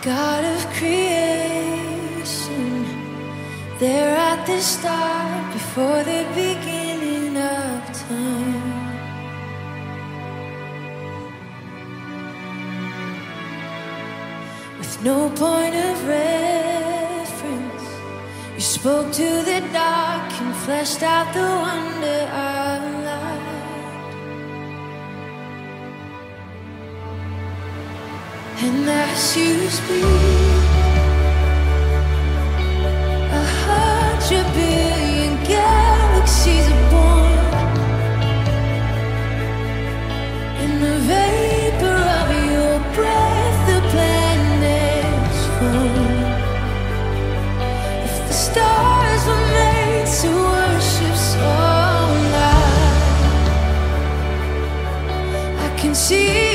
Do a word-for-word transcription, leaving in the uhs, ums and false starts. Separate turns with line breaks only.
God of creation, there at the start, before the beginning of time. With no point of reference, you spoke to the dark and fleshed out the wonder of light. And as you speak, a hundred billion galaxies are born. In the vapor of your breath, the planets form. If the stars were made to worship so light, I can see